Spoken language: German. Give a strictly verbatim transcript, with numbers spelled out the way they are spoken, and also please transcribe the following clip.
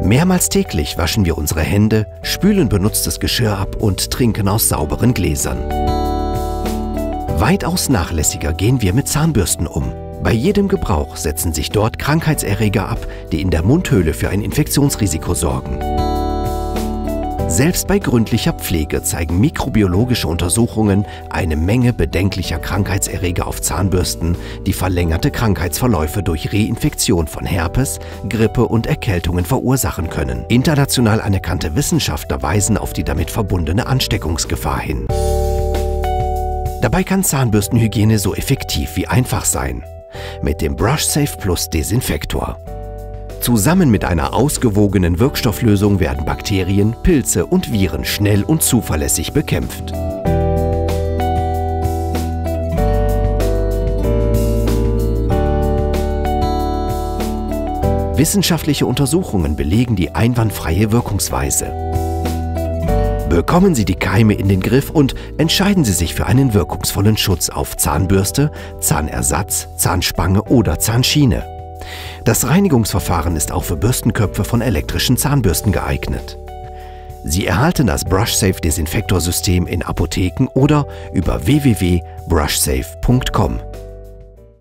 Mehrmals täglich waschen wir unsere Hände, spülen benutztes Geschirr ab und trinken aus sauberen Gläsern. Weitaus nachlässiger gehen wir mit Zahnbürsten um. Bei jedem Gebrauch setzen sich dort Krankheitserreger ab, die in der Mundhöhle für ein Infektionsrisiko sorgen. Selbst bei gründlicher Pflege zeigen mikrobiologische Untersuchungen eine Menge bedenklicher Krankheitserreger auf Zahnbürsten, die verlängerte Krankheitsverläufe durch Reinfektion von Herpes, Grippe und Erkältungen verursachen können. International anerkannte Wissenschaftler weisen auf die damit verbundene Ansteckungsgefahr hin. Dabei kann Zahnbürstenhygiene so effektiv wie einfach sein. Mit dem BrushSafe Plus Desinfektor. Zusammen mit einer ausgewogenen Wirkstofflösung werden Bakterien, Pilze und Viren schnell und zuverlässig bekämpft. Wissenschaftliche Untersuchungen belegen die einwandfreie Wirkungsweise. Bekommen Sie die Keime in den Griff und entscheiden Sie sich für einen wirkungsvollen Schutz auf Zahnbürste, Zahnersatz, Zahnspange oder Zahnschiene. Das Reinigungsverfahren ist auch für Bürstenköpfe von elektrischen Zahnbürsten geeignet. Sie erhalten das BrushSafe Desinfektorsystem in Apotheken oder über w w w punkt brushsafe punkt com.